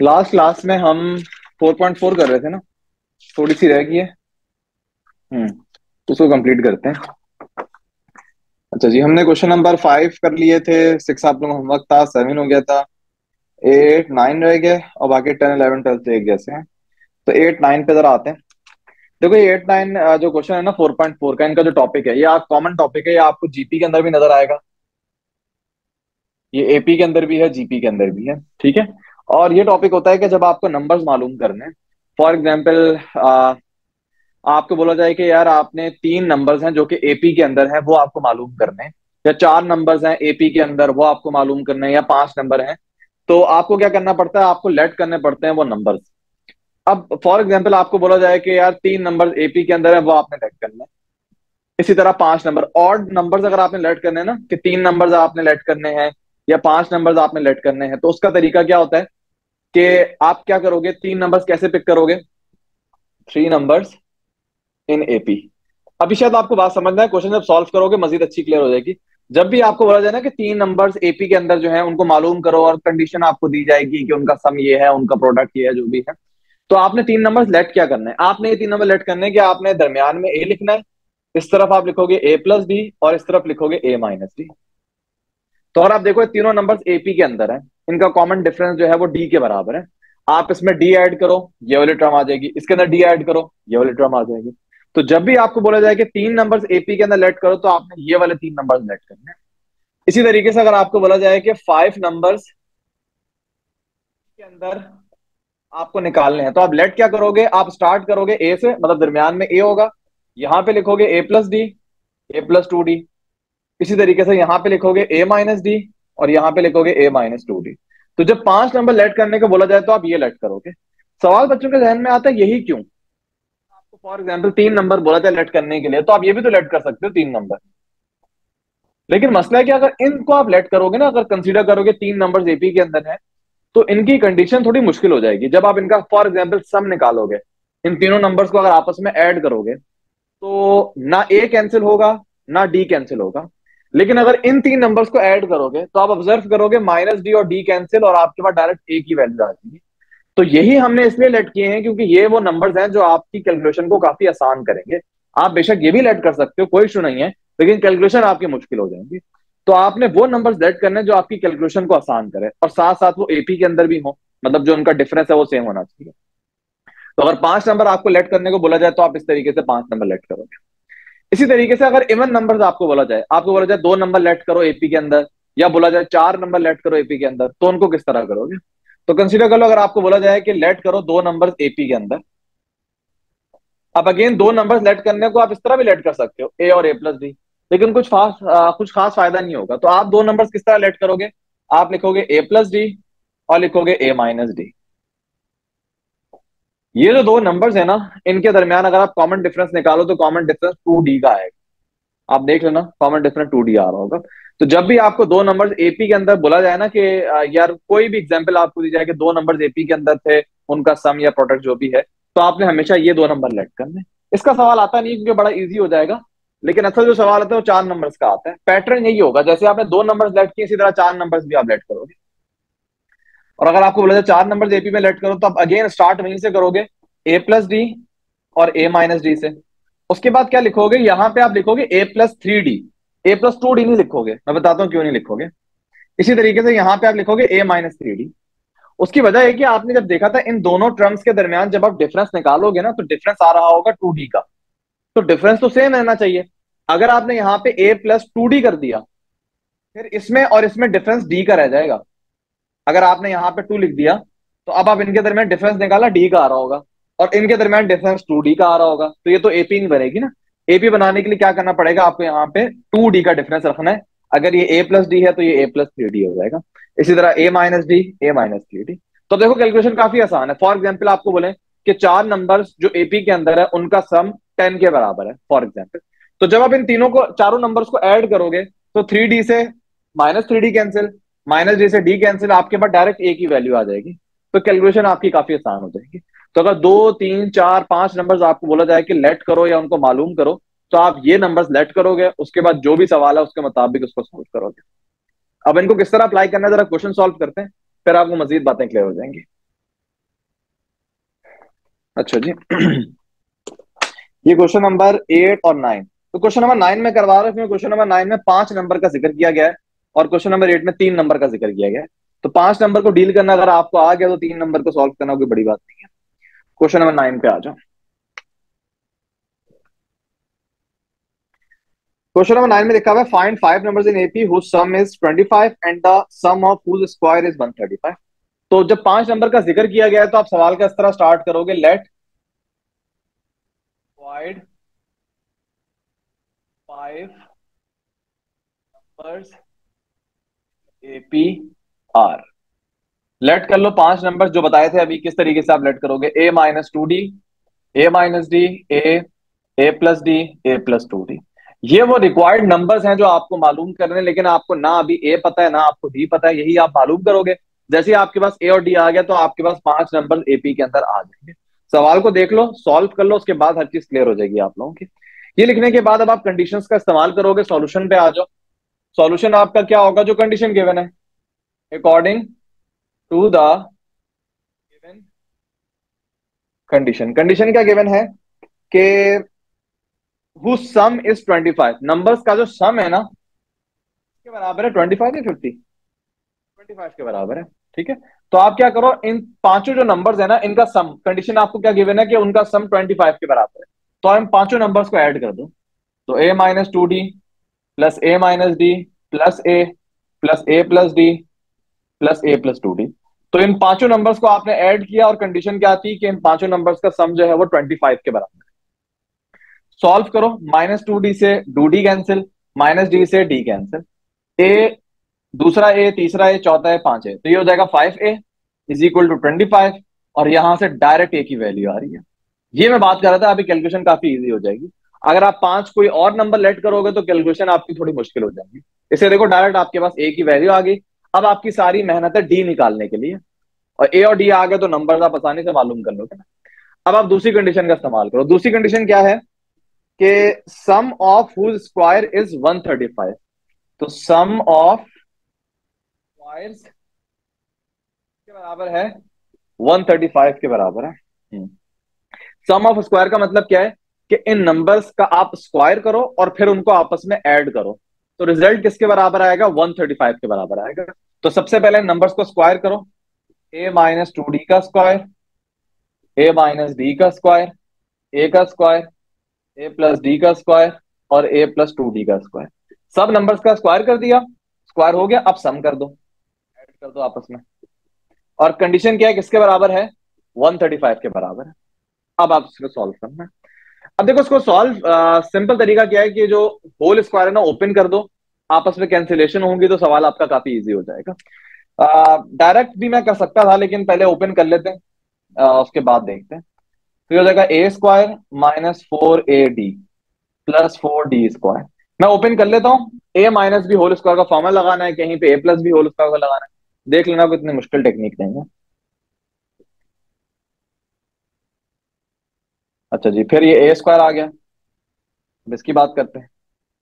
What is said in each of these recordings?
Last class में हम 4.4 कर रहे थे ना। थोड़ी सी रह गई है। उसको कंप्लीट करते हैं। अच्छा जी, हमने क्वेश्चन नंबर 5 कर लिए थे। 6 आप लोगों का होमवर्क था, 7 हो गया था। 8 9 रह गए और बाकी 10 11 12 एक जैसे हैं। तो 8 9 पे जरा आते हैं। देखो ये 8 9 जो क्वेश्चन है ना 4.4 का, इनका जो टॉपिक है ये आप कॉमन टॉपिक है, ये आपको जीपी के अंदर भी नजर आएगा। ये एपी के अंदर भी है, जीपी के अंदर भी है। ठीक है। और ये टॉपिक होता है कि जब आपको नंबर्स मालूम करने, फॉर एग्जाम्पल आपको बोला जाए कि यार आपने 3 नंबर्स हैं जो कि एपी के अंदर हैं, वो आपको मालूम करने हैं। या 4 नंबर्स हैं एपी के अंदर, वो आपको मालूम करने हैं। या 5 नंबर हैं, तो आपको क्या करना पड़ता है, आपको लेट करने पड़ते हैं वो नंबर्स। अब फॉर एग्जाम्पल आपको बोला जाए कि यार 3 नंबर्स एपी के अंदर है, वो आपने लेट करना है। इसी तरह 5 नंबर ऑड नंबर्स अगर आपने लेट करने हैं ना, कि 3 नंबर्स आपने लेट करने हैं या 5 नंबर्स आपने लेट करने हैं, तो उसका तरीका क्या होता है कि आप क्या करोगे, 3 नंबर्स कैसे पिक करोगे, 3 नंबर्स इन एपी। अभी शायद आपको बात समझना है, क्वेश्चन जब सॉल्व करोगे मजीद अच्छी क्लियर हो जाएगी। जब भी आपको बोला जाए ना कि 3 नंबर्स एपी के अंदर जो है उनको मालूम करो, और कंडीशन आपको दी जाएगी कि उनका सम ये है, उनका प्रोडक्ट ये है, जो भी है, तो आपने 3 नंबर्स लेट क्या करना है, आपने ये 3 नंबर लेट करने हैं कि आपने दरमियान में ए लिखना है। इस तरफ आप लिखोगे ए प्लस डी और इस तरफ लिखोगे ए माइनस डी। तो अगर आप देखो ये तीनों नंबर्स एपी के अंदर है, इनका कॉमन डिफरेंस जो है वो डी के बराबर है। आप इसमें डी ऐड करो, ये वाली टर्म आ जाएगी, इसके अंदर डी ऐड करो, ये वाली टर्म आ जाएगी। तो जब भी आपको बोला जाए कि 3 नंबर्स एपी के अंदर लेट करो, तो आपने ये वाले 3 नंबर्स लेट करने हैं। इसी तरीके से अगर आपको बोला जाए कि 5 नंबर्स के अंदर आपको निकालने हैं, तो आप लेट क्या करोगे, आप स्टार्ट करोगे ए से, मतलब दरमियान में ए होगा। यहां पे लिखोगे a plus d, a plus two d. इसी तरीके से यहां पे लिखोगे ए माइनस डी और यहां पे लिखोगे ए माइनस टू डी। तो जब 5 नंबर लेट करने को बोला जाए तो आप ये लेट करोगे। सवाल बच्चों के जहन में आता है यही क्यों। आपको फॉर एग्जाम्पल 3 नंबर बोला जाए लेट करने के लिए, तो आप ये भी तो लेट कर सकते हो 3 नंबर। लेकिन मसला है कि अगर इनको आप लेट करोगे ना, अगर कंसीडर करोगे 3 नंबर एपी के अंदर है, तो इनकी कंडीशन थोड़ी मुश्किल हो जाएगी। जब आप इनका फॉर एग्जाम्पल सम निकालोगे, इन तीनों नंबर्स को अगर आपस में ऐड करोगे, तो ना ए कैंसिल होगा ना डी कैंसिल होगा। लेकिन अगर इन 3 नंबर्स को ऐड करोगे तो आप ऑब्जर्व करोगे माइनस डी और डी कैंसिल, और आपके पास डायरेक्ट ए की वैल्यू आ जाएगी। तो यही हमने इसलिए लेट किए हैं क्योंकि ये वो नंबर्स हैं जो आपकी कैलकुलेशन को काफी आसान करेंगे। आप बेशक ये भी लेट कर सकते हो, कोई इशू नहीं है, लेकिन कैलकुलेशन आपकी मुश्किल हो जाएंगी। तो आपने वो नंबर्स लेट करने हैं जो आपकी कैलकुलेशन को आसान करे, और साथ साथ वो एपी के अंदर भी हो, मतलब जो उनका डिफरेंस है वो सेम होना चाहिए। तो अगर 5 नंबर आपको लेट करने को बोला जाए तो आप इस तरीके से 5 नंबर लेट करोगे। इसी तरीके से अगर इवन नंबर्स आपको बोला जाए, आपको बोला जाए 2 नंबर लेट करो एपी के अंदर, या बोला जाए 4 नंबर लेट करो एपी के अंदर, तो उनको किस तरह करोगे। तो कंसीडर कर लो, अगर आपको बोला जाए कि लेट करो 2 नंबर्स एपी के अंदर। अब अगेन 2 नंबर्स लेट करने को आप इस तरह भी लेट कर सकते हो, ए और ए प्लस डी। लेकिन कुछ खास फायदा नहीं होगा। तो आप 2 नंबर्स किस तरह लेट करोगे, आप लिखोगे ए प्लस डी और लिखोगे ए माइनस डी। ये जो 2 नंबर्स है ना, इनके दरमियान अगर आप कॉमन डिफरेंस निकालो तो कॉमन डिफरेंस 2D का आएगा। आप देख लेना, कॉमन डिफरेंस 2D आ रहा होगा। तो जब भी आपको 2 नंबर्स एपी के अंदर बोला जाए ना कि यार कोई भी एग्जांपल आपको दी जाए कि 2 नंबर्स एपी के अंदर थे, उनका सम या प्रोडक्ट जो भी है, तो आपने हमेशा ये 2 नंबर लेट करने हैं। इसका सवाल आता नहीं क्योंकि बड़ा इजी हो जाएगा। लेकिन असल जो सवाल आता है वो 4 नंबर्स का आता है। पैटर्न यही होगा, जैसे आपने 2 नंबर्स लेट किए, इसी तरह 4 नंबर्स भी आप लेट करोगे। और अगर आपको बोला जाए 4 नंबर्स एपी में लेट करो, तो आप अगेन स्टार्ट वहीं से करोगे, ए प्लस डी और ए माइनस डी से। उसके बाद क्या लिखोगे, यहां पे आप लिखोगे a plus three d. A plus two d नहीं लिखोगे, मैं बताता हूं क्यों नहीं लिखोगे। इसी तरीके से यहां पे आप लिखोगे ए माइनस थ्री डी। उसकी वजह है कि आपने जब देखा था इन दोनों टर्म्स के दरमियान जब आप डिफरेंस निकालोगे ना, तो डिफरेंस आ रहा होगा 2D का। तो डिफरेंस तो सेम रहना चाहिए। अगर आपने यहाँ पे ए प्लस टू डी कर दिया, फिर इसमें और इसमें डिफरेंस डी का रह जाएगा। अगर आपने यहाँ पे 2 लिख दिया, तो अब आप इनके दरमियान डिफरेंस निकाला, डी का आ रहा होगा, और इनके दरमियान डिफरेंस 2D का आ रहा होगा, तो ये तो एपी नहीं बनेगी ना। एपी बनाने के लिए क्या करना पड़ेगा, आपको यहाँ पे 2D का डिफरेंस रखना है। अगर ये ए प्लस डी है तो ये ए प्लस थ्री डी हो जाएगा। इसी तरह a minus d, a minus three d. तो देखो कैलकुलेशन काफी आसान है। फॉर एग्जाम्पल आपको बोले कि 4 नंबर्स जो एपी के अंदर है उनका सम 10 के बराबर है, फॉर एग्जाम्पल। तो जब आप इन तीनों को, चारों नंबर्स को ऐड करोगे, तो 3D से minus three d cancel, minus d से डी कैंसिल, आपके पास डायरेक्ट ए की वैल्यू आ जाएगी। तो कैलकुलेशन आपकी काफी आसान हो जाएगी। तो अगर 2 3 4 5 नंबर्स आपको बोला जाए कि लेट करो या उनको मालूम करो, तो आप ये नंबर्स लेट करोगे, उसके बाद जो भी सवाल है उसके मुताबिक उसको सोल्व करोगे। अब इनको किस तरह अप्लाई करना है, जरा क्वेश्चन सॉल्व करते हैं, फिर आपको मजीद बातें क्लियर हो जाएंगी। अच्छा जी। ये क्वेश्चन नंबर 8 और 9। तो क्वेश्चन नंबर 9 में करवा रहे हैं, क्वेश्चन नंबर 9 में 5 नंबर का जिक्र किया गया है और क्वेश्चन नंबर 8 में 3 नंबर का जिक्र किया गया है। तो 5 नंबर को डील करना अगर आपको आ गया तो 3 नंबर को सॉल्व करना कोई बड़ी बात नहीं है। क्वेश्चन नंबर 9 पे आ जाओ। क्वेश्चन नंबर 9 में लिखा हुआ है find 5 numbers in AP whose sum is 25 and the sum of whose square is 135। तो जब 5 नंबर का जिक्र किया गया है तो आप सवाल का इस तरह स्टार्ट करोगे, let divide 5 numbers AP are. Let कर लो 5 नंबर जो बताए थे अभी, किस तरीके से आप लेट करोगे, a-2d, a-d, a+d, a+2d। ये वो रिक्वायर्ड नंबर्स हैं जो आपको मालूम करने हैं, लेकिन आपको ना अभी ए पता है ना आपको डी पता है, यही आप मालूम करोगे। जैसे ही आपके पास ए और डी आ गया तो आपके पास 5 नंबर एपी के अंदर आ जाएंगे। सवाल को देख लो, सॉल्व कर लो, उसके बाद हर चीज क्लियर हो जाएगी आप लोगों की। ये लिखने के बाद अब आप कंडीशंस का इस्तेमाल करोगे, सॉल्यूशन पे आ जाओ। सॉल्यूशन आपका क्या होगा, जो कंडीशन गिवन है, according to the given condition. Condition क्या गिवन है कि हु सम इज 25, नंबर्स का जो सम है ना के बराबर है 25 या 50, 25 के बराबर है। ठीक है, तो आप क्या करो, इन पांचों जो नंबर्स है ना इनका सम, कंडीशन आपको क्या गिवन है कि उनका सम 25 के बराबर है। तो हम पांचों नंबर्स को ऐड कर दो। तो a-2d plus a-d plus a plus a+d plus a+2d। तो इन पांचों नंबर्स को आपने ऐड किया और कंडीशन क्या थी कि इन पांचों नंबर्स का सम जो है वो 25 के बराबर है। सॉल्व करो, -2d से 2d कैंसिल, -d से d कैंसिल, ए, दूसरा ए, तीसरा ए, चौथा ए, 5 ए, तो ये हो जाएगा 5a इज इक्वल टू 25। और यहां से डायरेक्ट ए की वैल्यू आ रही है। ये मैं बात कर रहा था, अभी कैलकुलेशन काफी इजी हो जाएगी। अगर आप 5 कोई और नंबर लेट करोगे तो कैलकुलेशन आपकी थोड़ी मुश्किल हो जाएगी। इसे देखो, डायरेक्ट आपके पास ए की वैल्यू आ गई। अब आपकी सारी मेहनत है डी निकालने के लिए, और ए और डी आ गए तो नंबर आप आसानी से मालूम कर लोगे ना। अब आप दूसरी कंडीशन का इस्तेमाल करो। दूसरी कंडीशन क्या है कि sum of whose square is 135। तो सम ऑफ स्क्वायर्स के बराबर है 135 के बराबर है। सम ऑफ स्क्वायर का मतलब क्या है कि इन नंबर्स का आप स्क्वायर करो और फिर उनको आपस में ऐड करो, तो रिजल्ट किसके बराबर आएगा, 135 के बराबर आएगा। तो सबसे पहले नंबर्स को स्क्वायर करो, a-2d का स्क्वायर, a-d का स्क्वायर, a का स्क्वायर, a+d का स्क्वायर और a+2d का स्क्वायर। सब नंबर्स का स्क्वायर कर दिया, स्क्वायर हो गया, अब सम कर दो, ऐड कर दो आपस में। और कंडीशन क्या है, किसके बराबर है, 135 के बराबर है। अब आप इसको सॉल्व करना है। अब देखो, इसको सॉल्व सिंपल तरीका क्या है कि जो होल स्क्वायर है ना ओपन कर दो, आपस में कैंसिलेशन होंगी तो सवाल आपका काफी इजी हो जाएगा। डायरेक्ट भी मैं कर सकता था लेकिन पहले ओपन कर लेते हैं, उसके बाद देखते हैं। तो ये हो जाएगा a² -4ad प्लस 4d²। मैं ओपन कर लेता हूँ। a minus b whole square का फॉर्मूला लगाना है, कहीं पे a+b होल स्क्वायर का लगाना है। देख लेना, कोई इतनी मुश्किल टेक्निक नहीं है। अच्छा जी, फिर ये a² आ गया। अब इसकी बात करते हैं,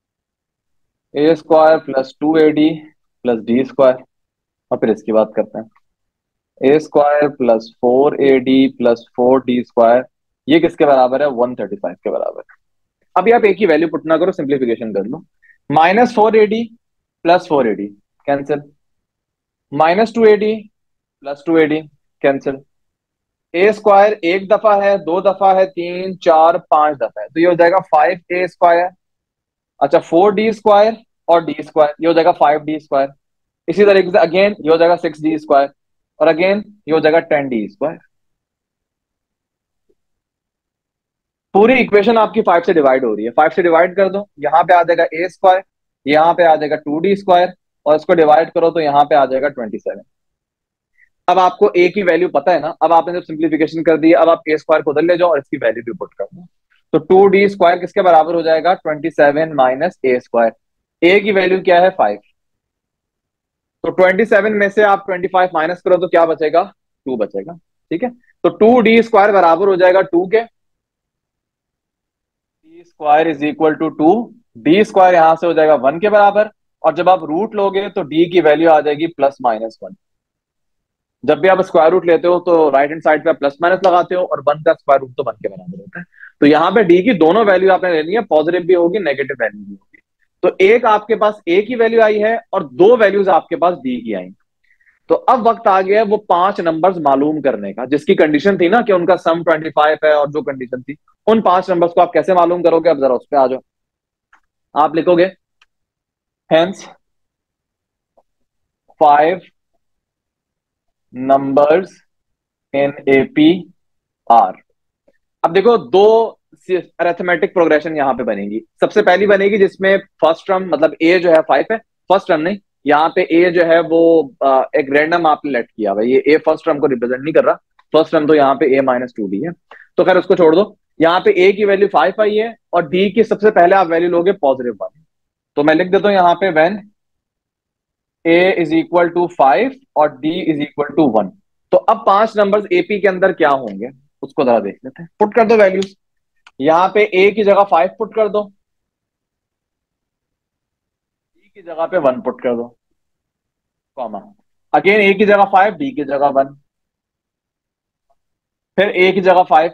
a² +2ad+d²। और फिर इसकी बात करते हैं, a² +4ad +4d²। ये किसके बराबर है, 135 के बराबर है। अभी आप एक ही वैल्यू पुट ना करो, सिंप्लीफिकेशन कर लो। -4ad +4ad cancel, -2ad +2ad cancel. a² एक दफा है, दो दफा है, 3, 4, 5 दफा है, तो ये हो जाएगा 5a²। अच्छा, 4d² और d², ये हो जाएगा 5d²। इसी तरीके से अगेन ये हो जाएगा 6d² और अगेन ये हो जाएगा 10d²। पूरी इक्वेशन आपकी 5 से डिवाइड हो रही है, 5 से डिवाइड कर दो, यहाँ पे आ जाएगा a², यहाँ पे आ जाएगा 2d², और इसको डिवाइड करो तो यहाँ पे आ जाएगा 27। अब आपको a की वैल्यू पता है ना, अब आपने जब सिंप्लीफिकेशन कर दी, अब आप a² को उधर ले जाओ और इसकी वैल्यू भी पुट कर दो। तो 2d² किसके बराबर हो जाएगा, 27 माइनस a²। a की वैल्यू क्या है, 5। तो 27 में से आप 25 माइनस करो तो क्या बचेगा, 2 बचेगा। ठीक है, तो 2d² बराबर हो जाएगा 2 के, d² is equal to 2। d² यहां से हो जाएगा 1 के बराबर, और जब आप रूट लोगे तो d की वैल्यू आ जाएगी +-1। जब भी आप स्क्वायर रूट लेते हो तो राइट हैंड साइड पे प्लस माइनस लगाते हो, और वन का स्क्वायर रूट तो वन के बराबर होता है। तो यहाँ पे डी की दोनों वैल्यू आपने लेनी है, पॉजिटिव भी होगी नेगेटिव वैल्यू भी होगी। तो एक आपके पास ए की वैल्यू आई है और दो वैल्यूज आपके पास डी की आई। तो अब वक्त आ गया है वो पांच नंबर्स मालूम करने का, जिसकी कंडीशन थी ना कि उनका सम 25 है, और जो कंडीशन थी उन पांच नंबर्स को आप कैसे मालूम करोगे। अब जरा उस पर आ जाओ। आप लिखोगे hence 5 numbers in AP are. अब देखो दो अरेथमेटिक प्रोग्रेशन यहां पे बनेगी। सबसे पहली बनेगी जिसमें फर्स्ट टर्म मतलब ए जो है 5 है, फर्स्ट टर्म नहीं, यहाँ पे ए जो है वो एक रैंडम आपने लेट किया हुआ है, ये ए फर्स्ट टर्म को रिप्रेजेंट नहीं कर रहा। फर्स्ट टर्म तो यहाँ पे ए -2d है, तो खैर उसको छोड़ दो। यहाँ पे ए की वैल्यू 5 आई है और डी की सबसे पहले आप वैल्यू लोगे +1। तो मैं लिख देता हूं यहाँ पे when a is equal to 5 और डी इज इक्वल टू 1। तो अब पांच नंबर्स एपी के अंदर क्या होंगे उसको जरा देख लेते हैं। पुट कर दो वैल्यूज। यहाँ पे ए की जगह 5 पुट कर दो, डी की जगह पे 1 पुट कर दो, कॉमा। अगेन ए की जगह 5, डी की जगह 1, फिर ए की जगह 5,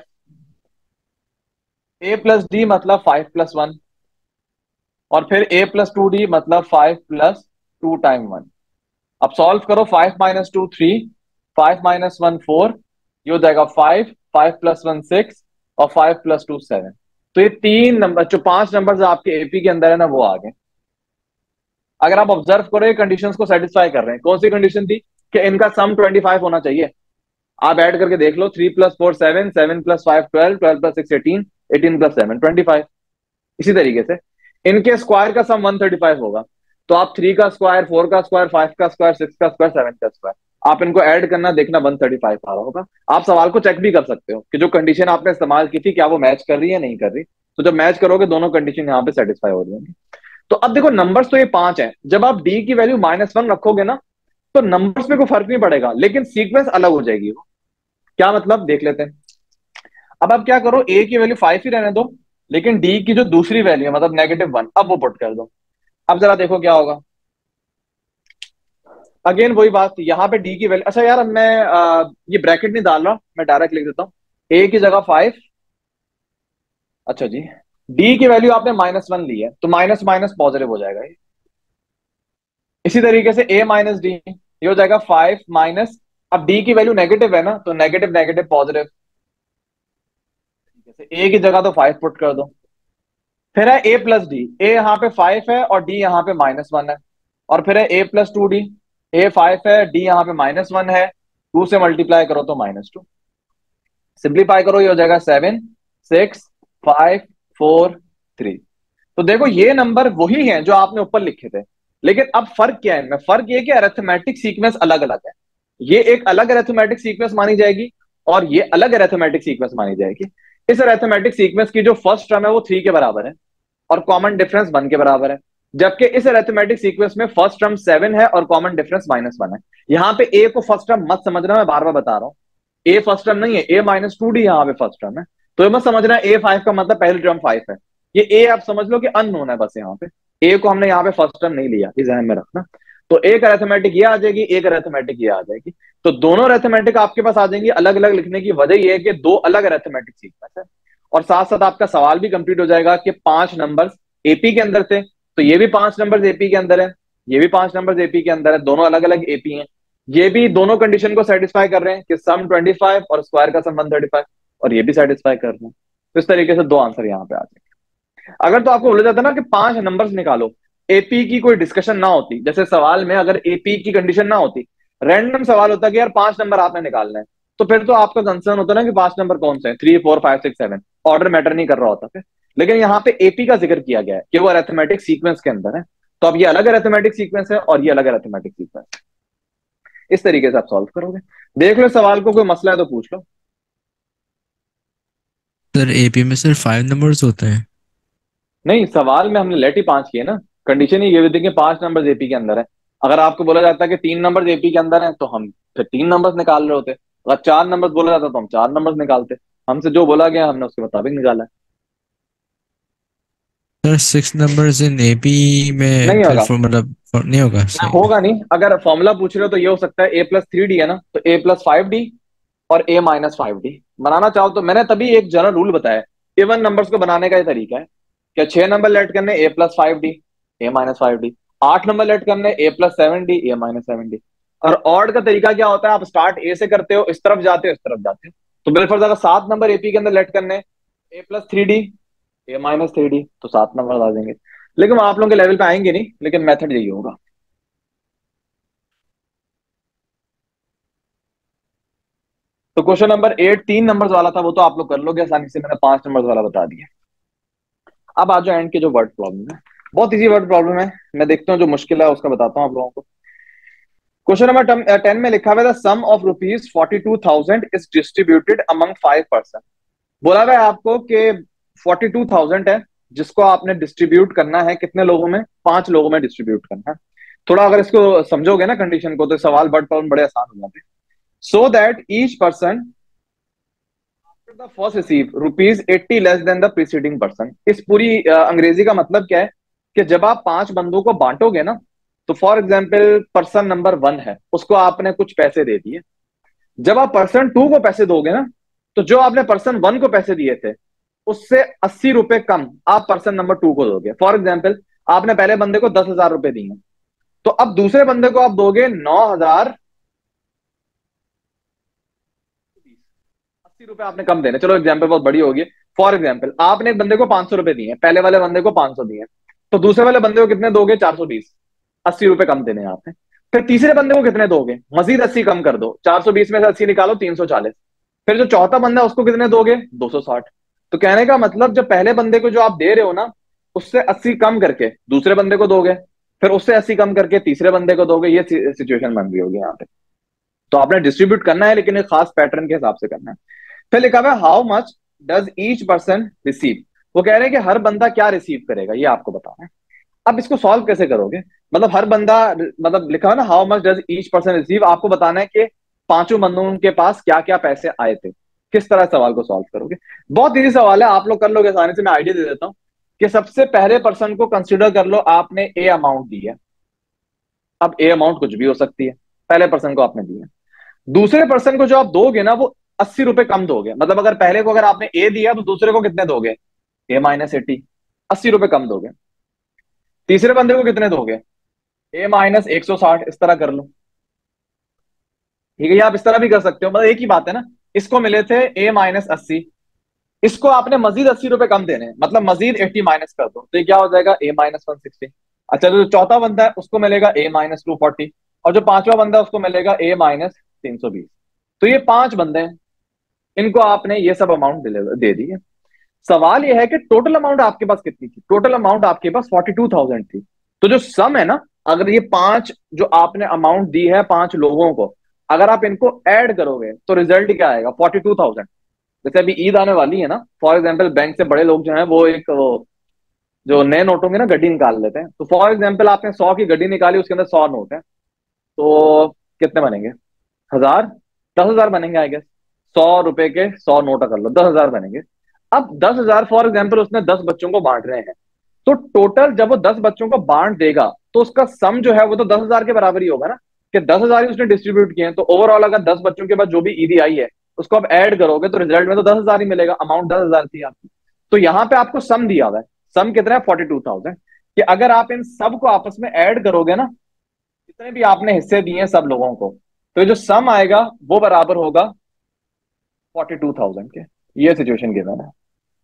ए प्लस डी मतलब 5 + 1, और फिर ए +2d मतलब 5 + 2 टाइम 1। अब सॉल्व करो, 5 - 2 3, 5 - 1 4, ये हो जाएगा 5, 5 + 1 6 और 5 + 2 7। तो ये तीन नंबर जो पांच नंबर आपके एपी के अंदर है ना वो आ गए। अगर आप ऑब्जर्व करो ये कंडीशंस को सेटिस्फाई कर रहे हैं। कौन सी कंडीशन थी कि इनका सम 25 होना चाहिए। आप ऐड करके देख लो, 3 + 4 7, 7 + 5 12, 12 + 6 18, 18 + 7 25। इसी तरीके से इनके स्क्वायर का सम 135 होगा। तो आप 3 का स्क्वायर, 4 का स्क्वायर, 5 का स्क्वायर, 6 का स्क्वायर, 7 का स्क्वायर, आप इनको ऐड करना, देखना 135 आ रहा होगा। आप सवाल को चेक भी कर सकते हो कि जो कंडीशन आपने इस्तेमाल की थी क्या वो मैच कर रही है नहीं कर रही। तो जब मैच करोगे दोनों कंडीशन यहाँ पे सेटिस्फाई हो रही होंगी। तो अब देखो नंबर्स तो ये पांच है, जब आप डी की वैल्यू -1 रखोगे ना तो नंबर्स में कोई फर्क नहीं पड़ेगा, लेकिन सीक्वेंस अलग हो जाएगी। वो क्या मतलब देख लेते हैं। अब आप क्या करो, ए की वैल्यू 5 ही रहने दो, लेकिन डी की जो दूसरी वैल्यू है मतलब -1 अब वो पुट कर दो। अब जरा देखो क्या होगा। अगेन वही बात, यहाँ पे डी की वैल्यू, अच्छा यार अब मैं ये ब्रैकेट नहीं डाल रहा, मैं डायरेक्ट लिख देता हूँ। ए की जगह 5, अच्छा जी, डी की वैल्यू आपने -1 ली है तो माइनस माइनस पॉजिटिव हो जाएगा ये। इसी तरीके से ए -d ये हो जाएगा 5 माइनस, अब डी की वैल्यू नेगेटिव है ना तो नेगेटिव नेगेटिव पॉजिटिव। जैसे ए की जगह तो 5 पुट कर दो, फिर है ए प्लस डी, ए यहाँ पे 5 है और डी यहाँ पे -1 है, और फिर है a + 2d, ए 5 है, डी यहाँ पे -1 है, 2 से मल्टीप्लाई करो तो -2, सिंप्लीफाई करो ये हो जाएगा 7 6 5 4 3। तो देखो ये नंबर वही हैं जो आपने ऊपर लिखे थे, लेकिन अब फर्क क्या है इनमें, फर्क ये कि अरिथमेटिक सीक्वेंस अलग अलग है। ये एक अलग अरिथमेटिक सीक्वेंस मानी जाएगी और ये अलग अरिथमेटिक सीक्वेंस मानी जाएगी। इस अरिथमेटिक सीक्वेंस की जो फर्स्ट टर्म है वो 3 के बराबर है और कॉमन डिफरेंस 1 के बराबर है, जबकि इस अरिथमेटिक सीक्वेंस में फर्स्ट टर्म 7 है और कॉमन डिफरेंस -1 है। यहाँ पे ए को फर्स्ट टर्म मत समझना, मैं बार बार बता रहा हूँ, ए फर्स्ट टर्म नहीं है, ए -2d यहाँ पे फर्स्ट टर्म है। तो ये मत समझना ए 5 का मतलब पहली टर्म 5 है, ये ए आप समझ लो कि अननोन है बस। यहाँ पे ए को हमने यहाँ पे फर्स्ट टर्म नहीं लिया, इस ध्यान में रखना। तो एक अरिथमेटिक ये आ जाएगी, एक अरिथमेटिक ये आ जाएगी। तो दोनों अरिथमेटिक आपके पास आ जाएंगी। अलग अलग लिखने की वजह यह है कि दो अलग अरिथमेटिक सीक्वेंस है, और साथ साथ आपका सवाल भी कंप्लीट हो जाएगा कि पांच नंबर्स एपी के अंदर थे, तो ये भी पांच नंबर्स एपी के अंदर है, ये भी पांच नंबर्स एपी के अंदर है, दोनों अलग अलग एपी हैं। ये भी दोनों कंडीशन को सेटिस्फाई कर रहे हैं कि सम 25 और स्क्वायर का सम 135, और ये भी सेटिस्फाई कर रहे हैं। तो इस तरीके से दो आंसर यहाँ पे आ जाएंगे। अगर तो आपको बोला जाता ना कि पांच नंबर्स निकालो, एपी की कोई डिस्कशन ना होती, जैसे सवाल में अगर एपी की कंडीशन ना होती, रैंडम सवाल होता कि यार पांच नंबर आपने निकालना है, तो फिर तो आपका कंसर्न होता ना कि पांच नंबर कौन से हैं, 3 4 5 6 7, ऑर्डर मैटर नहीं कर रहा होता फिर। लेकिन यहाँ पे एपी का जिक्र किया गया है कि वो अरिथमेटिक सीक्वेंस के अंदर है, तो अब ये अलग अरिथमेटिक सीक्वेंस है और ये अलग अरिथमेटिक सीक्वेंस है। इस तरीके से आप सॉल्व करोगे। देख लो सवाल को, कोई मसला है तो पूछ लो। सर एपी में सिर्फ 5 नंबर्स होते हैं? नहीं, सवाल में हमने लेट ही पांच किए ना, कंडीशन ही ये थी कि पांच नंबर एपी के अंदर है। अगर आपको बोला जाता है कि तीन नंबर एपी के अंदर है तो हम फिर तीन नंबर निकाल रहे होते, अगर चार नंबर बोला जाता तो हम चार नंबर निकालते। हमसे जो बोला गया हमने उसके मुताबिक निकाला है। सर 6 नंबर्स इन एपी में नहीं फिर होगा, मतलब और नहीं होगा सही है। होगा नहीं, अगर फॉर्मूला पूछ रहे हो तो ये हो सकता है a+3d है ना, तो a+5d और a-5d बनाना चाहो तो। मैंने तभी एक जनरल रूल बताया, इवन नंबर्स को बनाने का ये तरीका है। क्या 6 नंबर लेट करने a+5d, a-5d, 8 नंबर लेट करने a+7d, a-7d। और ऑड का तरीका क्या होता है, आप स्टार्ट ए से करते हो, इस तरफ जाते हो, इस तरफ जाते हो। तो बिलफर्ज अगर 7 नंबर एपी के अंदर लेट करने a+3d, a-3d, तो 7 नंबर आ जाएंगे। लेकिन वो आप लोगों के लेवल पे आएंगे नहीं, लेकिन मेथड यही होगा। तो क्वेश्चन नंबर 8 3 नंबर्स वाला था, वो तो आप लोग कर लोगे आसानी से, मैंने 5 नंबर्स वाला बता दिया। अब आ जाओ एंड के जो वर्ड प्रॉब्लम है, बहुत इजी वर्ड प्रॉब्लम है। मैं देखता हूँ जो मुश्किल है उसका बताता हूँ आप लोगों को। क्वेश्चन नंबर 10 में लिखा हुआ है, the sum of rupees 42,000 is distributed among 5 person. बोला हुआ है आपको कि 42,000 है, जिसको आपने डिस्ट्रीब्यूट करना है कितने लोगों में, 5 लोगों में डिस्ट्रीब्यूट करना है। थोड़ा अगर इसको समझोगे ना कंडीशन को, तो सवाल वर्ड प्रॉब्लम बड़े आसान हो जाते हैं। So that each person the first receive rupees 80 less than the preceding person. इस पूरी अंग्रेजी का मतलब क्या है कि जब आप 5 बंदों को बांटोगे ना, तो फॉर एग्जाम्पल पर्सन नंबर 1 है, उसको आपने कुछ पैसे दे दिए। जब आप पर्सन 2 को पैसे दोगे ना, तो जो आपने पर्सन 1 को पैसे दिए थे, उससे 80 रुपए कम आप पर्सन नंबर 2 को दोगे। फॉर एग्जाम्पल आपने पहले बंदे को 10,000 रुपए दिए, तो अब दूसरे बंदे को आप दोगे 80 रुपए आपने कम देने। चलो एग्जाम्पल बहुत बड़ी होगी। फॉर एग्जाम्पल आपने एक बंदे को 500 रुपए दिए, पहले वाले बंदे को 500 दिए, तो दूसरे वाले बंदे को कितने दोगे, 420। 80 रुपए कम देने हैं आपने। फिर तीसरे बंदे को कितने दोगे, मजीद 80 कम कर दो, 420 में से 80 निकालो, 340। फिर जो चौथा बंदा है उसको कितने दोगे, 260। तो कहने का मतलब जब पहले बंदे को जो आप दे रहे हो ना, उससे 80 कम करके दूसरे बंदे को दोगे, फिर उससे 80 कम करके तीसरे बंदे को दोगे। ये सिचुएशन बन रही होगी यहाँ पे। तो आपने डिस्ट्रीब्यूट करना है, लेकिन एक खास पैटर्न के हिसाब से करना है। फिर लिखा हुआ है how much does each person receive. वो कह रहे हैं कि हर बंदा क्या रिसीव करेगा, ये आपको बताना है। अब इसको सॉल्व कैसे करोगे, मतलब हर बंदा, मतलब लिखा है ना how much does each person receive, आपको बताना है कि 5 बंदों के पास क्या क्या पैसे आए थे। किस तरह सवाल को सॉल्व करोगे, बहुत इजी सवाल है, आप लोग कर लोगे आसानी से। मैं आइडिया दे देता हूँ कि सबसे पहले पर्सन को कंसिडर कर लो, आपने ए अमाउंट दी है। अब ए अमाउंट कुछ भी हो सकती है, पहले पर्सन को आपने दी है। दूसरे पर्सन को जो आप दोगे ना, वो 80 रुपए कम दोगे। मतलब अगर पहले को अगर आपने ए दिया, तो दूसरे को कितने दोगे, a-80, 80 रुपए कम दोगे। तीसरे बंदे को कितने दोगे, a-160, इस तरह कर लो। ठीक है, ये आप इस तरह भी कर सकते हो, मतलब एक ही बात है ना। इसको मिले थे a-80, इसको आपने मजीद 80 रुपए कम देने हैं, मतलब मजीद 80 माइनस कर दो, तो ये क्या हो जाएगा, a-160। अच्छा, तो जो चौथा बंदा है उसको मिलेगा a-240, और जो पांचवा बंदा है उसको मिलेगा a-320। तो ये 5 बंदे हैं, इनको आपने ये सब अमाउंट दे दी है। सवाल ये है कि टोटल अमाउंट आपके पास कितनी थी, टोटल अमाउंट आपके पास 42,000 थी। तो जो सम है ना, अगर ये 5 जो आपने अमाउंट दी है 5 लोगों को, अगर आप इनको ऐड करोगे तो रिजल्ट क्या आएगा, 42,000। जैसे अभी ईद आने वाली है ना, फॉर एग्जाम्पल बैंक से बड़े लोग जो है वो एक वो जो नए नोट होंगे ना, गड्डी निकाल लेते हैं। तो फॉर एग्जाम्पल आपने 100 की गड्डी निकाली, उसके अंदर 100 नोट है, तो कितने बनेंगे, 1000, 10,000 बनेंगे आई गेस। 100 रुपए के 100 नोट कर लो, 10,000 बनेंगे। अब 10,000 फॉर एग्जाम्पल उसने 10 बच्चों को बांट रहे हैं, तो टोटल जब वो 10 बच्चों को बांट देगा, तो उसका सम जो है वो तो 10,000 के बराबर ही होगा ना, कि 10,000 ही उसने डिस्ट्रीब्यूट किए हैं। तो ओवरऑल अगर 10 बच्चों के बाद जो भी ईदी आई है, उसको आप ऐड करोगे तो रिजल्ट में तो 10,000 ही मिलेगा, अमाउंट 10,000 थी आपकी। तो यहाँ पे आपको सम दिया हुआ है, सम कितना है, 42,000। कि अगर आप इन सब को आपस में ऐड करोगे ना, जितने भी आपने हिस्से दिए हैं सब लोगों को, तो ये जो सम आएगा वो बराबर होगा 42,000 के। ये सिचुएशन गिवन है।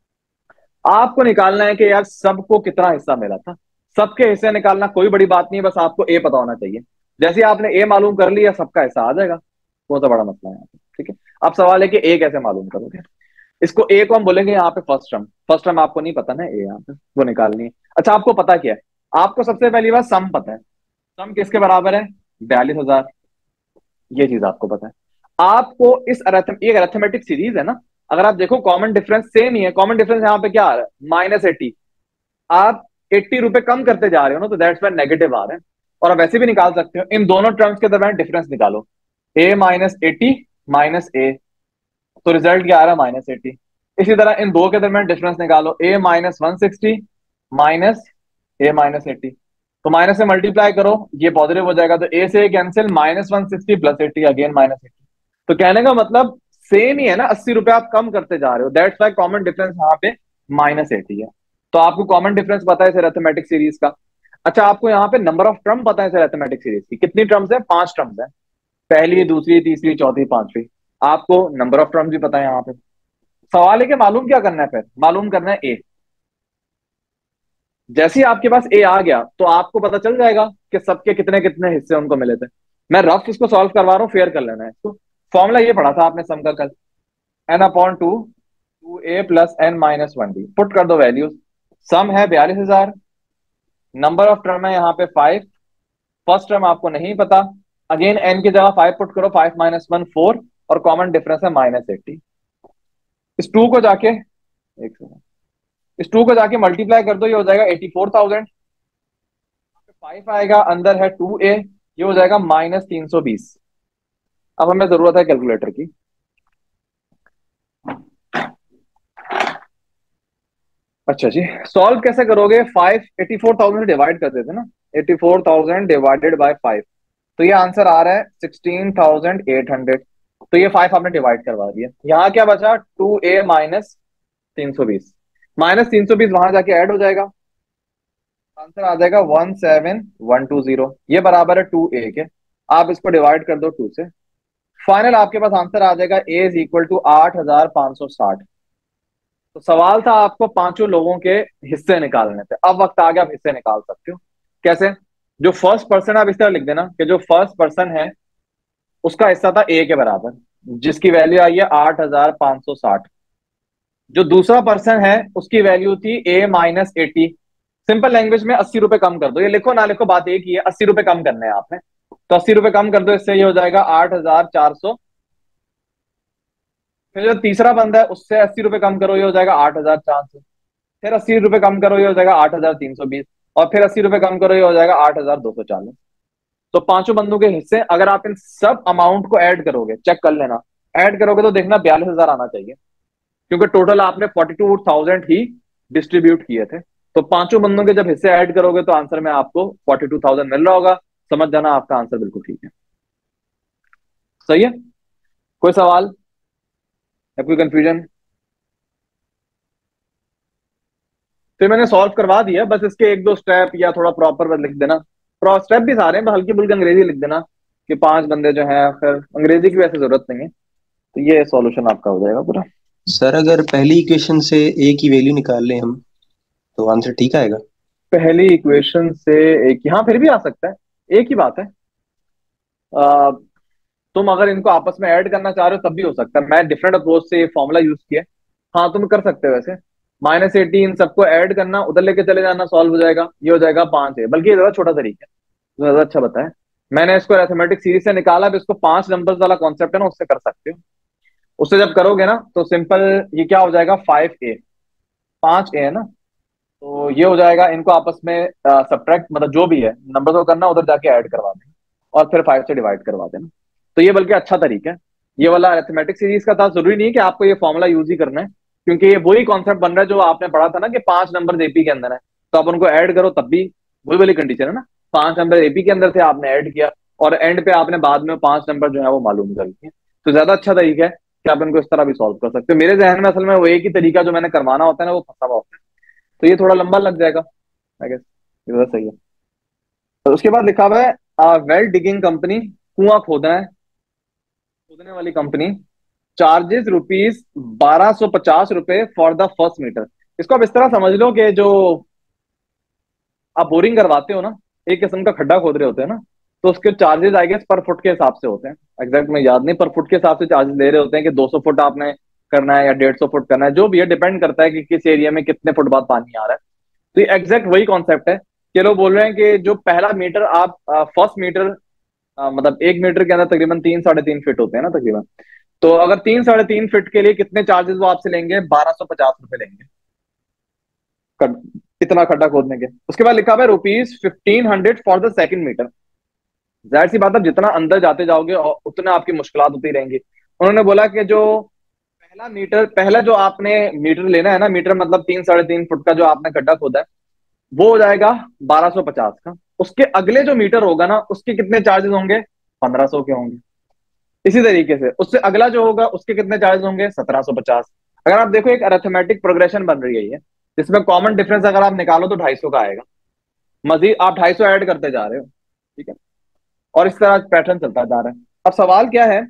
आपको निकालना है कि यार सबको कितना हिस्सा मिला था। सबके हिस्से निकालना कोई बड़ी बात नहीं है, बस आपको ए पता होना चाहिए। जैसे ही आपने ए मालूम कर लिया, सबका हिस्सा आ जाएगा। कौन सा बड़ा मसला है यहाँ पे, ठीक है। अब सवाल है कि ए कैसे मालूम करोगे। इसको ए को हम बोलेंगे यहाँ पे फर्स्ट टर्म। फर्स्ट टर्म आपको नहीं पता ना, ए यहाँ पे वो निकालनी है। अच्छा, आपको पता क्या है, आपको सबसे पहली बात सम पता है। सम किसके बराबर है, 42,000। ये चीज आपको पता है। आपको इस ये अरेथमेटिक सीरीज है ना, अगर आप देखो कॉमन डिफरेंस सेम ही है। कॉमन डिफरेंस यहाँ पे क्या आ रहा है, -80। आप 80 रुपए कम करते जा रहे हो ना, तो दैट्स वाई नेगेटिव आ रहे हैं। और आप वैसे भी निकाल सकते हो, इन दोनों टर्म्स के दरम्यान डिफरेंस निकालो, a-80 -a, तो रिजल्ट क्या आ रहा है, -80। इसी तरह इन दो के दरम्यान डिफरेंस निकालो, a-160 माइनस a-80, तो माइनस से मल्टीप्लाई करो, ये पॉजिटिव हो जाएगा, तो ए से कैंसिल, -160 +80 अगेन -80। तो कहने का मतलब सेम ही है ना, 80 रुपए आप कम करते जा रहे हो, दैट्स वाई कॉमन डिफरेंस यहाँ पे -80 है। तो आपको कॉमन डिफरेंस पता है इस अरिथमेटिक सीरीज का। अच्छा, आपको यहाँ पे नंबर ऑफ टर्म पता है इस अरिथमेटिक सीरीज की, कितनी टर्म्स है? 5 टर्म्स है, पहली, दूसरी, तीसरी, चौथी, पांचवी। आपको नंबर ऑफ टर्म्स भी पता है यहाँ पे। सवाल है कि मालूम क्या करना है, फिर मालूम करना है ए। जैसे ही आपके पास ए आ गया तो आपको पता चल जाएगा कि सबके कितने कितने हिस्से उनको मिले थे। मैं रफ इसको सॉल्व करवा रहा हूँ, फेयर कर लेना है इसको। फॉर्मूला ये पढ़ा था आपने सम का कल, n/2 2a+n-1b। पुट कर दो वैल्यूज। सम है 42,000, नंबर ऑफ टर्म है यहाँ पे 5, फर्स्ट टर्म आपको नहीं पता। अगेन n की जगह 5 पुट करो, 5 - 1 4, और कॉमन डिफरेंस है -80। इस टू को जाके, एक सेकंड, इस टू को जाके मल्टीप्लाई कर दो, ये हो जाएगा 84,000। 5 आएगा, अंदर है 2a, ये हो जाएगा -320। अब हमें जरूरत है कैलकुलेटर की। अच्छा जी, सॉल्व कैसे करोगे? 84,000 से डिवाइड कर देते ना, 84,000 डिवाइडेड बाय 5, तो ये आंसर आ रहा है 16,800। तो ये 5 आपने डिवाइड करवा दिया, यहाँ क्या बचा? 2a -320, -320 वहां जाके ऐड हो जाएगा, आंसर आ जाएगा 17,120। ये बराबर है 2a के। आप इसको डिवाइड कर दो 2 से, फाइनल आपके पास आंसर आ जाएगा a इज इक्वल टू 8,560। तो सवाल था आपको पांचों लोगों के हिस्से निकालने थे, अब वक्त आ गया आप हिस्से निकाल सकते हो। कैसे? जो फर्स्ट पर्सन, आप इस तरह लिख देना कि जो फर्स्ट पर्सन है उसका हिस्सा था ए के बराबर, जिसकी वैल्यू आई है 8,560। जो दूसरा पर्सन है उसकी वैल्यू थी a -80। सिंपल लैंग्वेज में 80 रुपए कम कर दो, ये लिखो ना लिखो बात एक ही है, 80 रुपए कम करने हैं आपने। तो 80 रुपए कम कर दो, इससे ये हो जाएगा 8,400। फिर जो तीसरा बंदा है उससे 80 रुपए कम करो, ये हो जाएगा 8,400। फिर 80 रुपए कम करो, ये हो जाएगा 8,320। और फिर 80 रुपए कम करो, ये हो जाएगा 8,240। तो पांचों बंदों के हिस्से, अगर आप इन सब अमाउंट को ऐड करोगे, चेक कर लेना, ऐड करोगे तो देखना 42,000 आना चाहिए, क्योंकि टोटल आपने 42,000 ही डिस्ट्रीब्यूट किए थे। तो पांचों बंदों के जब हिस्से ऐड करोगे तो आंसर में आपको 42,000 मिल रहा होगा। समझ जाना, आपका आंसर बिल्कुल ठीक है। सही है? कोई सवाल या कोई कंफ्यूजन? तो मैंने सॉल्व करवा दिया, बस इसके एक दो स्टेप या थोड़ा प्रॉपर बस लिख देना। स्टेप भी सारे हैं, बस हल्की फुल्की अंग्रेजी लिख देना कि 5 बंदे जो हैं, फिर अंग्रेजी की वैसे जरूरत नहीं है। तो ये सॉल्यूशन आपका हो जाएगा पूरा। सर अगर पहली इक्वेशन से ए की वैल्यू निकाल लें हम तो आंसर ठीक आएगा? पहली इक्वेशन से एक, हाँ फिर भी आ सकता है, एक ही बात है। आ, तुम अगर इनको आपस में ऐड करना चाह रहे हो तब भी हो सकता है, मैं डिफरेंट अप्रोच से ये फॉर्मूला यूज किया। हाँ तुम कर सकते हो वैसे, -80 इन सबको ऐड करना, उधर लेके चले जाना, सॉल्व हो जाएगा, ये हो जाएगा 5 है। बल्कि ये ज्यादा छोटा तरीका है, ज्यादा अच्छा बताया। मैंने इसको अरिथमेटिक सीरीज से निकाला, अब इसको 5 नंबर्स वाला कॉन्सेप्ट है ना, उससे कर सकते हो। उससे जब करोगे ना तो सिंपल ये क्या हो जाएगा, 5a, 5a है ना, तो ये हो जाएगा, इनको आपस में सब्ट्रैक्ट, मतलब जो भी है नंबर को करना, उधर जाके ऐड करवा देना और फिर 5 से डिवाइड करवा देना। तो ये बल्कि अच्छा तरीका है। ये वाला अरिथमेटिक सीरीज का था, जरूरी नहीं है कि आपको ये फॉर्मूला यूज ही करना है, क्योंकि ये वही कॉन्सेप्ट बन रहा है जो आपने पढ़ा था ना कि 5 नंबर एपी के अंदर है, तो आप उनको ऐड करो तब भी वही वाली कंडीशन है ना। 5 नंबर एपी के अंदर थे, आपने ऐड किया, और एंड पे आपने बाद में 5 नंबर जो है वो मालूम कर लिए। तो ज्यादा अच्छा तरीका है कि आप इनको इस तरह भी सॉल्व कर सकते हो। मेरे जहन में असल में वो एक ही तरीका जो मैंने करवाना होता है ना, वो फंसा हुआ होता है, तो ये थोड़ा लंबा लग जाएगा आई गेस। ये तो सही है। तो उसके बाद लिखा हुआ है वेल डिगिंग कंपनी, कुआं खोदना है, खोदने वाली company, charges ₹1,250 for the first metre. इसको आप इस तरह समझ लो कि जो आप बोरिंग करवाते हो ना, एक किस्म का खड्डा खोद रहे होते हैं ना, तो उसके charges I guess per foot के हिसाब से होते हैं। एग्जैक्ट में याद नहीं, पर फुट के हिसाब से चार्जेस ले रहे होते हैं कि 200 फुट आपने करना है या 150 फुट करना है, जो भी है डिपेंड करता है कि किस एरिया में कितने फुट बाद पानी आ रहा है। तो ये एग्जैक्ट वही कॉन्सेप्ट है कि लोग बोल रहे हैं कि जो पहला मीटर आप फर्स्ट मीटर, मतलब 1 मीटर के अंदर तकरीबन 3-3.5 फीट होते हैं ना तकरीबन, तो अगर 3-3.5 फीट के लिए कितने चार्जेस वो आपसे लेंगे? ₹1,250 लेंगे, इतना खड्डा खोदने के। उसके बाद लिखा हुआ है ₹1,500 फॉर द सेकंड मीटर। जाहिर सी बात है, जितना अंदर जाते जाओगे उतना आपकी मुश्किलात होती रहेंगी। उन्होंने बोला कि जो पहला मीटर, पहला जो आपने मीटर लेना है ना, मीटर मतलब 3-3.5 फुट का जो आपने खड्डा खोदा है, वो हो जाएगा 1,250 का। उसके अगले जो मीटर होगा ना उसके कितने चार्जेस होंगे, 1500 के होंगे। इसी तरीके से उससे अगला जो होगा उसके कितने चार्जेस होंगे, 1750। अगर आप देखो एक अरिथमेटिक प्रोग्रेशन बन रही है ये, जिसमें कॉमन डिफरेंस अगर आप निकालो तो 250 का आएगा, मजीद आप 250 ऐड करते जा रहे हो, ठीक है। और इस तरह पैटर्न चलता जा रहा है। अब सवाल क्या है,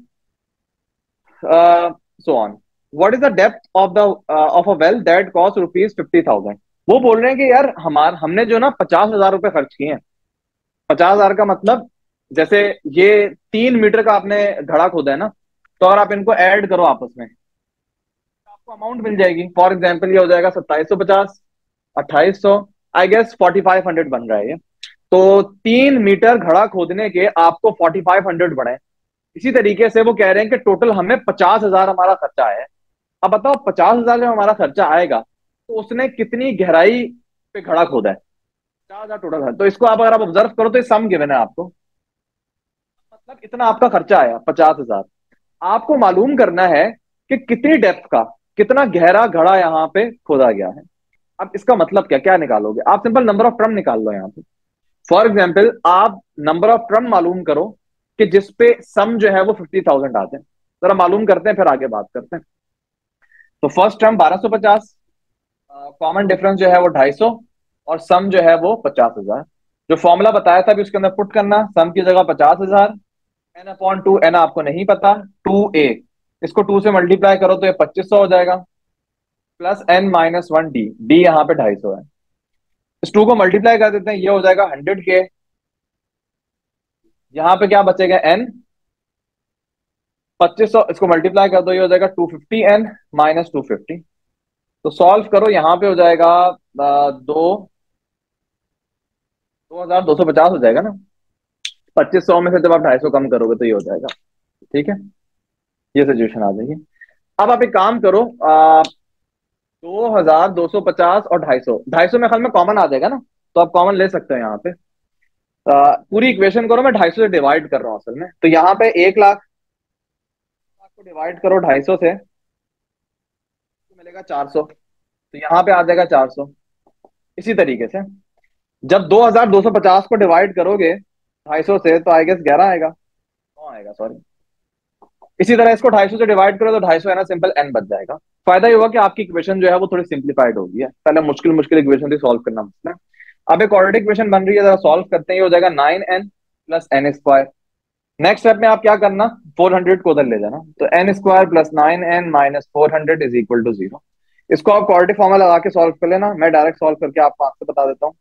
so on, what is the depth of a well that cost ₹50,000। वो बोल रहे हैं कि यार हमने जो ना 50,000 रुपए खर्च किए हैं। 50,000 का मतलब, जैसे ये 3 मीटर का आपने घड़ा खोदा है ना, तो अगर आप इनको ऐड करो आपस में आपको अमाउंट मिल जाएगी। फॉर एग्जाम्पल ये हो जाएगा 2750, 2800, आई गेस 4500 बन रहा है ये। तो 3 मीटर घड़ा खोदने के आपको 4500 बढ़े। इसी तरीके से वो कह रहे हैं कि टोटल हमें 50,000 हमारा खर्चा आया है। अब बताओ 50,000 जब हमारा खर्चा आएगा तो उसने कितनी गहराई पे घड़ा खोदा है, 50,000 टोटल है। तो इसको आप अगर आप ऑब्जर्व करो तो ये सम गिवन है आपको, मतलब इतना आपका खर्चा आया 50,000। आपको मालूम करना है कि कितनी डेप्थ का, कितना गहरा घड़ा यहाँ पे खोदा गया है। अब इसका मतलब क्या क्या निकालोगे आप, सिंपल नंबर ऑफ टर्म निकाल लो यहाँ पे। फॉर एग्जाम्पल आप नंबर ऑफ टर्म मालूम करो कि जिसपे सम जो है वो 50,000 आते हैं। जरा मालूम करते हैं फिर आगे बात करते हैं। तो फर्स्ट टर्म 1250, कॉमन डिफरेंस जो है वो 250, और सम जो है वो 50,000। जो फॉर्मूला बताया था अभी उसके अंदर पुट करना, सम की जगह 50,000, एन अपॉन टू, एन आपको नहीं पता, 2a, इसको 2 से मल्टीप्लाई करो तो ये 2500 हो जाएगा, प्लस n-1 डी, डी यहाँ पे 250 है। इस 2 को मल्टीप्लाई कर देते हैं, ये हो जाएगा 100k। यहाँ पे क्या बचेगा, n, 2500, इसको मल्टीप्लाई कर दो, ये हो जाएगा 250n-250। तो सॉल्व करो, यहाँ पे हो जाएगा 2,250 हो जाएगा ना। 2500 में से जब आप 250 कम करोगे तो ये हो जाएगा, ठीक है। ये सिचुएशन आ जाएगी। अब आप एक काम करो, 2,250 और 250, 250 में ख्याल में कॉमन आ जाएगा ना, तो आप कॉमन ले सकते हो यहाँ पे। पूरी इक्वेशन करो, मैं 250 से डिवाइड कर रहा हूँ असल में, तो यहाँ पे 1,00,000 को डिवाइड करो 250 से, तो मिलेगा 400, तो यहाँ पे आ जाएगा 400। इसी तरीके से जब 2,250 को डिवाइड करोगे 250 से तो आई गेस 11 आएगा, 9 आएगा सॉरी। इसी तरह इसको 250 से डिवाइड करो तो 250 है ना, सिंपल n बच जाएगा। फायदा ये हुआ कि आपकी इक्वेशन जो है वो थोड़ी सिंप्लीफाइड होगी है, पहले मुश्किल मुश्किल इक्वेशन थी सॉल्व करना मुश्किल है। अब एक क्वाड्रेटिक इक्वेशन बन रही है, जरा सॉल्व करते हैं। ये हो जाएगा 9n plus n²। Next step में आप क्या करना, 400 को उधर ले जाना, तो n² plus 9n minus 400 is equal to 0। इसको आप क्वाड्रेटिक फॉर्मूला लगा के सॉल्व कर लेना, मैं डायरेक्ट सॉल्व करके आपको आंसर बता देता हूँ।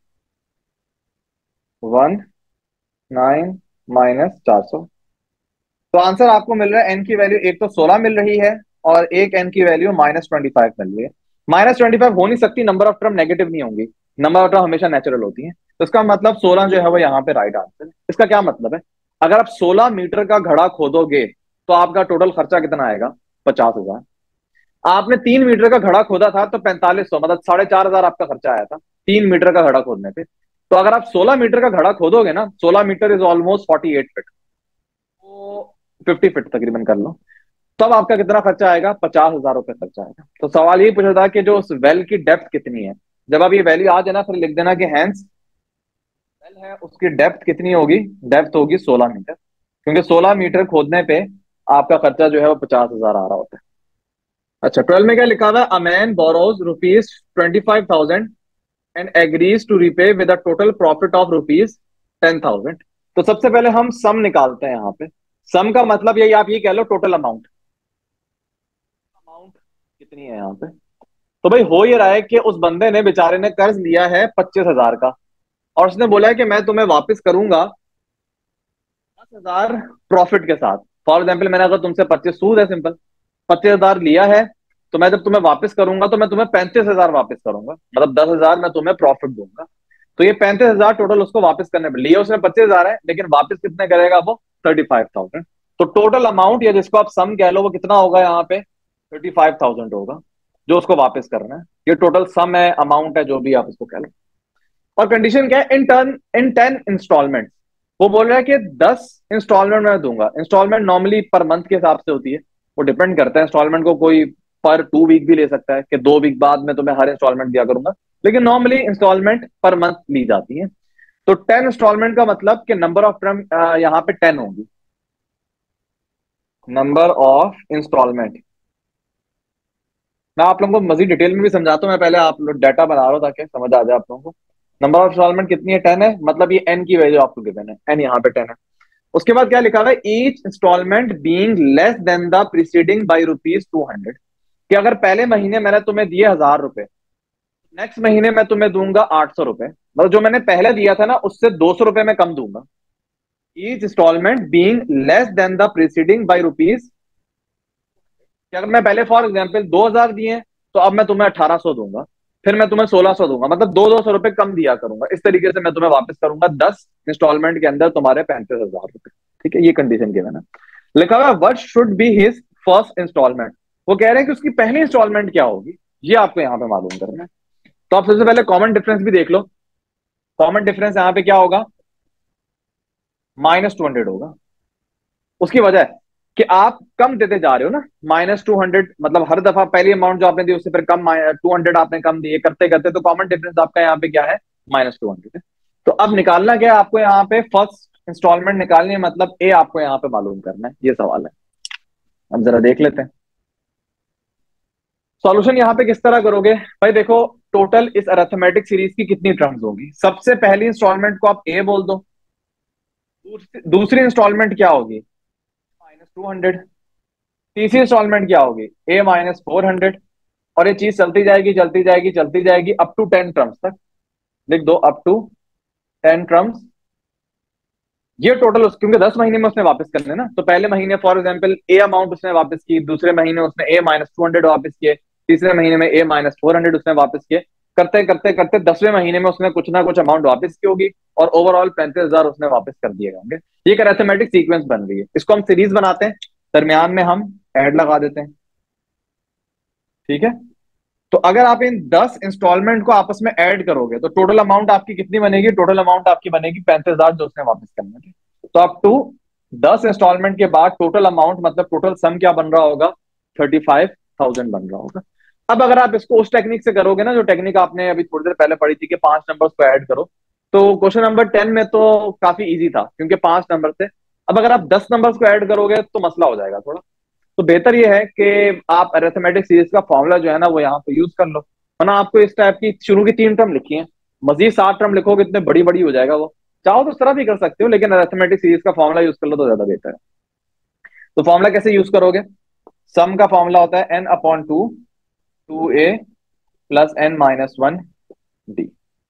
1,9 - 400, तो आंसर आपको मिल रहा है n की वैल्यू एक तो 16 मिल रही है, और एक n की वैल्यू -25 मिल रही है। -25 हो नहीं सकती, नंबर ऑफ टर्म नेगेटिव नहीं होंगी, नंबर ऑफ टर्म हमेशा नेचुरल होती है। तो इसका मतलब 16 जो है वो यहाँ पे राइट आंसर है। इसका क्या मतलब है, अगर आप 16 मीटर का घड़ा खोदोगे तो आपका टोटल खर्चा कितना आएगा, 50,000। आपने 3 मीटर का घड़ा खोदा था तो 4500, मतलब 4,500 आपका खर्चा आया था 3 मीटर का घड़ा खोदने पे। तो अगर आप 16 मीटर का घड़ा खोदोगे ना, 16 मीटर इज ऑलमोस्ट 48 फीट, तो 50 फीट तकरीबन कर लो, तब आपका कितना खर्चा आएगा, 50,000 रुपये खर्चा आएगा। तो सवाल ये पूछा था कि जो उस वेल की डेप्थ कितनी है। जब आप ये वैल्यू आ जाए ना फिर लिख देना कि हैंस वेल है उसकी डेप्थ कितनी होगी, डेप्थ होगी 16 मीटर, क्योंकि 16 मीटर खोदने पे आपका खर्चा जो है वो 50,000 आ रहा होता है। अच्छा 12 में क्या लिखा हुआ है, a man borrows ₹25,000 and agrees to repay with a total profit of ₹10,000। तो सबसे पहले हम सम निकालते हैं यहाँ पे। सम का मतलब यही, आप ये कह लो टोटल अमाउंट, अमाउंट कितनी है यहाँ पे। तो भाई हो ये रहा है कि उस बंदे ने बेचारे ने कर्ज लिया है 25,000 का, और उसने बोला है कि मैं तुम्हें वापस करूंगा 10,000 प्रॉफिट के साथ। फॉर एग्जाम्पल मैंने अगर तुमसे 25, सूद है सिंपल, 25,000 लिया है, तो मैं जब तुम्हें वापस करूंगा तो मैं तुम्हें 35,000 वापस करूंगा, मतलब 10,000 मैं तुम्हें प्रॉफिट दूंगा। तो ये 35,000 टोटल उसको वापस करने पर, लिया उसने 25,000 है, लेकिन वापस कितने करेगा वो, 35,000। तो टोटल अमाउंट या जिसको आप सम कह लो वो कितना होगा यहाँ पे, 35,000 होगा जो उसको वापस करना है। ये टोटल सम है, अमाउंट है, जो भी आप इसको कह लो। और कंडीशन क्या है, इन 10 इंस्टॉलमेंट। वो बोल रहा है कि 10 इंस्टॉलमेंट मैं दूंगा। इंस्टॉलमेंट नॉर्मली पर मंथ के हिसाब से होती है, वो डिपेंड करता है इंस्टॉलमेंट को, कोई पर 2 वीक भी ले सकता है कि 2 वीक बाद में तुम्हें हर इंस्टॉलमेंट दिया करूंगा, लेकिन नॉर्मली इंस्टॉलमेंट पर मंथ ली जाती है। तो 10 इंस्टॉलमेंट का मतलब कि नंबर ऑफ टर्म यहाँ पे 10 होगी, नंबर ऑफ इंस्टॉलमेंट। मैं आप लोगों को मजीद डिटेल में भी समझाता हूँ, मैं पहले आप लोग डाटा बना रहा हूँ ताकि समझ आ जाए आप लोगों को। नंबर ऑफ इंस्टॉलमेंट कितनी है, 10 है, मतलब ये एन की वैल्यू आपको गिवन है, एन यहाँ पे 10 है। उसके बाद क्या लिखा हुआ है, each installment being less than the preceding by ₹200, कि अगर पहले महीने मैंने तुम्हें दिए 1000 रुपए, नेक्स्ट महीने मैं तुम्हें दूंगा 800 रुपए, मतलब जो मैंने पहले दिया था ना उससे 200 रुपए मैं कम दूंगा। Each installment being less than the preceding by rupees, कि अगर मैं पहले फॉर एग्जाम्पल 2000 दिए तो अब मैं तुम्हें 1800 दूंगा, फिर मैं तुम्हें 1600 दूंगा, मतलब 200 रुपए कम दिया करूंगा। इस तरीके से मैं तुम्हें वापस करूंगा 10 इंस्टॉलमेंट के अंदर तुम्हारे 35,000 रुपए। ठीक है, ये कंडीशन की मैंने लिखा हुआ what should be his first installment. वो कह रहे हैं कि उसकी पहली इंस्टॉलमेंट क्या होगी, ये आपको यहाँ पे मालूम करना है। तो आप सबसे पहले कॉमन डिफरेंस भी देख लो। कॉमन डिफरेंस यहाँ पे क्या होगा, -200 होगा। उसकी वजह है कि आप कम देते जा रहे हो ना, -200, मतलब हर दफा पहली अमाउंट जो आपने दी उससे फिर कम 200 आपने कम दिए करते करते, तो कॉमन डिफरेंस आपका यहाँ पे क्या है, -200 है। तो अब निकालना क्या है आपको, यहाँ पे फर्स्ट इंस्टॉलमेंट निकालनी है, मतलब ए आपको यहाँ पे मालूम करना है, ये सवाल है। अब जरा देख लेते हैं सॉल्यूशन यहाँ पे किस तरह करोगे। भाई देखो, टोटल इस अरिथमेटिक सीरीज की कितनी टर्म्स होगी, सबसे पहली इंस्टॉलमेंट को आप ए बोल दो, दूसरी इंस्टॉलमेंट क्या होगी, -200, तीसरी इंस्टॉलमेंट क्या होगी, A-400, और ये चीज चलती जाएगी चलती जाएगी चलती जाएगी अप टू 10 टर्म्स तक। लिख दो अप टू 10 टर्म्स। ये टोटल क्योंकि 10 महीने में उसने वापस करने ना, तो पहले महीने फॉर एग्जाम्पल ए अमाउंट उसने वापस की, दूसरे महीने उसने A-200 वापस किए, तीसरे महीने में A-400 उसने वापस किए, करते करते करते 10वें महीने में उसने कुछ ना कुछ अमाउंट वापस की होगी, और ओवरऑल 35,000 उसने वापस कर दिए होंगे। ये एक अरिथमेटिक सीक्वेंस बन रही है, इसको हम सीरीज बनाते हैं, दरमियान में हम ऐड लगा देते हैं। ठीक है, तो अगर आप इन 10 इंस्टॉलमेंट को आपस में ऐड करोगे तो टोटल अमाउंट आपकी कितनी बनेगी, टोटल अमाउंट आपकी बनेगी 35,000 जो उसने वापस करना है। तो अप टू 10 इंस्टॉलमेंट के बाद टोटल अमाउंट मतलब टोटल सम क्या बन रहा होगा, 35,000 बन रहा होगा। अब अगर आप इसको उस टेक्निक से करोगे ना, जो टेक्निक आपने अभी थोड़ी देर पहले पढ़ी थी कि 5 नंबर्स को ऐड करो, तो क्वेश्चन नंबर 10 में तो काफी इजी था क्योंकि 5 नंबर थे। अब अगर आप 10 नंबर्स को ऐड करोगे तो मसला हो जाएगा थोड़ा। तो बेहतर यह है कि आप अरिथमेटिक सीरीज का फॉर्मूला जो है ना वो यहाँ पे यूज कर लो, वरना आपको इस टाइप की शुरू की 3 टर्म लिखी है, मजीद 7 टर्म लिखोगे इतने बड़ी बड़ी हो जाएगा वो। चाहो तो इस तरह भी कर सकते हो, लेकिन अरिथमेटिक सीरीज का फॉर्मूला यूज कर लो तो ज्यादा बेहतर है। तो फॉर्मूला कैसे यूज करोगे, सम का फॉर्मूला होता है n/2 2a plus n-1 d।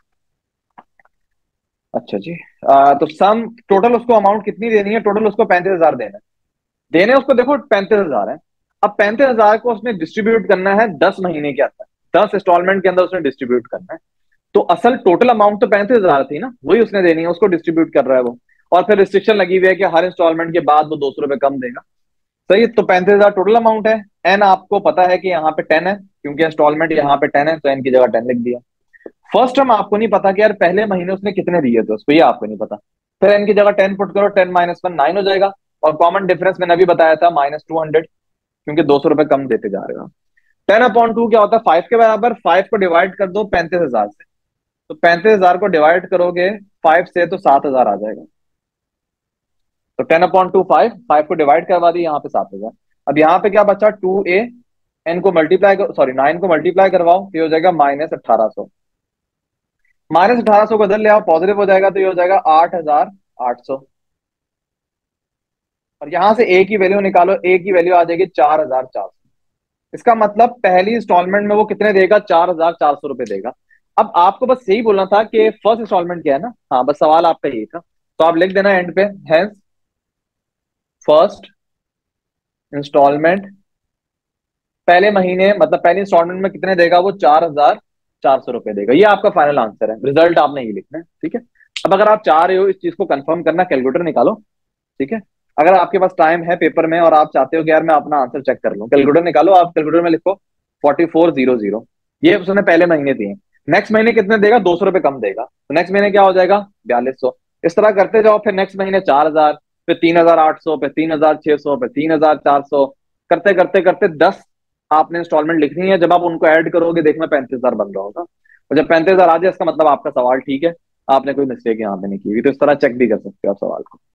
अच्छा जी, तो सम टोटल उसको अमाउंट कितनी देनी है, टोटल उसको 35,000 देना है, देने उसको देखो 35,000 है। अब 35,000 को उसने डिस्ट्रीब्यूट करना है 10 महीने के अंदर, 10 इंस्टॉलमेंट के अंदर उसने डिस्ट्रीब्यूट करना है। तो असल टोटल अमाउंट तो 35,000 थी ना, वही उसने देनी है, उसको डिस्ट्रीब्यूट कर रहा है वो, और फिर रिस्ट्रिक्शन लगी हुई है कि हर इंस्टॉलमेंट के बाद वो 200 रुपए कम देगा। सही, तो 35,000 टोटल अमाउंट है। एन आपको पता है कि यहाँ पे 10 है, क्योंकि इंस्टॉलमेंट यहाँ पे 10 है तो एन की जगह 10 लिख दिया। फर्स्ट टर्म आपको नहीं पता कि यार पहले महीने उसने कितने दिए थे उसको, ये आपको नहीं पता, फिर एन की जगह 10 पुट करो, 10-1 9 हो जाएगा। और कॉमन डिफरेंस मैंने अभी बताया था -200, क्योंकि 200 रुपए कम देते जा रहे हो। 10/2 क्या होता है, 5 के बराबर। 5 को डिवाइड कर दो 35,000 से, तो 35,000 को डिवाइड करोगे 5 से तो 7,000 आ जाएगा। तो 10/2 5 को डिवाइड करवा दी यहाँ पे 7,000। अब यहाँ पे क्या बचा, 2a, एन को मल्टीप्लाई, सॉरी 9 को मल्टीप्लाई करवाओ तो ये हो जाएगा -1800। -1800 को इधर ले आओ, पॉजिटिव हो जाएगा तो ये हो जाएगा 8,800। और यहां से ए की वैल्यू निकालो, ए की वैल्यू आ जाएगी 4,400। इसका मतलब पहली इंस्टॉलमेंट में वो कितने देगा, 4,400 रुपए देगा। अब आपको बस यही बोलना था कि फर्स्ट इंस्टॉलमेंट क्या है ना, हाँ बस सवाल आपका यही था, तो आप लिख देना एंड पे, हेंस फर्स्ट इंस्टॉलमेंट पहले महीने मतलब पहली इंस्टॉलमेंट में कितने देगा वो, 4,400 रुपए देगा। ये आपका फाइनल आंसर है, रिजल्ट आपने ये लिखना है। ठीक है, अब अगर आप चाह रहे हो इस चीज को कंफर्म करना, कैलकुलेटर निकालो। ठीक है, अगर आपके पास टाइम है पेपर में और आप चाहते हो कि यार मैं अपना आंसर चेक कर लूं, कैलकुलेटर निकालो। आप कैलकुलेटर में लिखो 4400, ये उसने पहले महीने दिए। नेक्स्ट महीने कितने देगा, 200 रुपए कम देगा, तो नेक्स्ट महीने क्या हो जाएगा, 4200। इस तरह करते जाओ, फिर नेक्स्ट महीने 4,000, फिर 3,800, फिर 3,600, फिर 3,400, करते करते करते 10 आपने इंस्टॉलमेंट लिखनी है। जब आप उनको ऐड करोगे देखना 35,000 बन रहा होगा, और जब 35,000 आ जाए इसका मतलब आपका सवाल ठीक है, आपने कोई मिस्टेक यहाँ पे नहीं की हुई, तो इस तरह चेक भी कर सकते हो आप सवाल को।